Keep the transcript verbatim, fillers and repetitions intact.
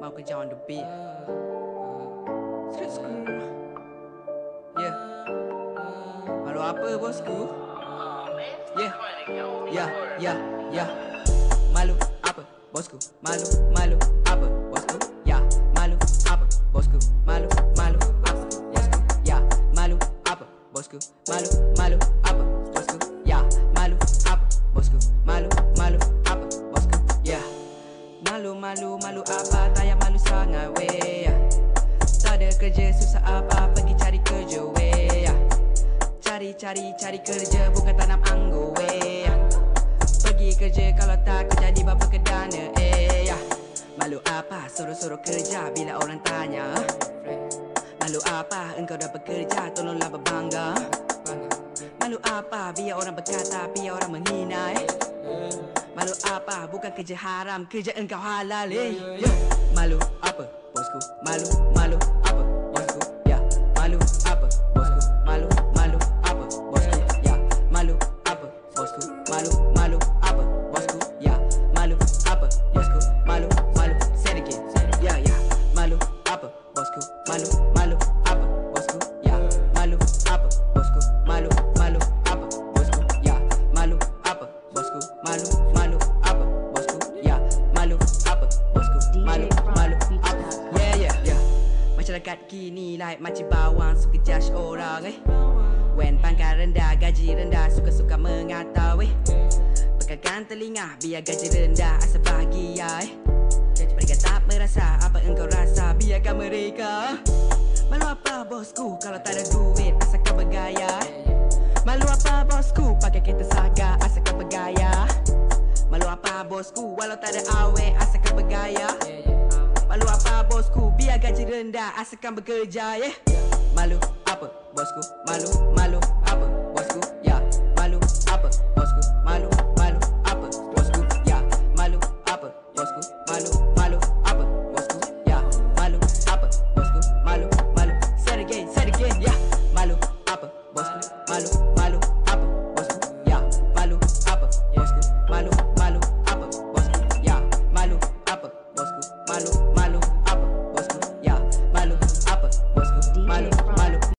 mau kerja on the beat. Street school. Yeah. Malu apa bosku? Yeah. Yeah, yeah, yeah. Malu apa bosku? Malu, malu apa bosku? Ya, malu apa bosku? Malu, malu apa bosku? Ya, malu apa bosku? Malu, malu apa bosku? Ya, malu apa bosku? Malu, malu apa bosku? Ya. Malu, malu, malu apa? Tak payah malu sangat weh ya. Tak ada kerja susah apa, pergi cari kerja weh ya. Cari, cari, cari kerja bukan tanam anggur weh ya. Pergi kerja kalau tak kerja di bapa kedana eh ya. Malu apa suruh-suruh kerja bila orang tanya? Malu apa engkau dah bekerja tolonglah berbangga? Malu apa biar orang berkata biar orang menghina eh? Malu apa bukan kerja haram kerja engkau halal eh? Yo. Malu apa bosku? Malu, malu apa bosku? Ya. Malu apa bosku? Malu, malu apa bosku? Ya. Malu apa bosku? Malu, malu apa bosku? Ya. Malu apa bosku? Malu, malu. Say it again. Ya, ya. Malu apa bosku? Malu, malu apa bosku? Ya. Malu apa bosku? Malu, malu apa bosku? Ya. Malu apa bosku? Malu, malu apa bosku? Ya. Malu apa bosku? Malu, malu apa? Yeah, yeah, yeah. Masyarakat kini like macam bawang suka judge orang eh. When pangkat rendah, gaji rendah, suka-suka mengata weh. Pekalkan telinga biar gaji rendah, asal bahagia eh. Mereka tak merasa apa engkau rasa, biarkan mereka. Malu apa bosku kalau tak ada duit, asalkan bergaya eh. Malu apa bosku pakai kereta saga, asalkan bergaya. Malu apa bosku walau tak ada awet, asalkan bergaya. Malu apa bosku biar gaji rendah, asalkan bekerja eh. Malu apa bosku? Malu, malu apa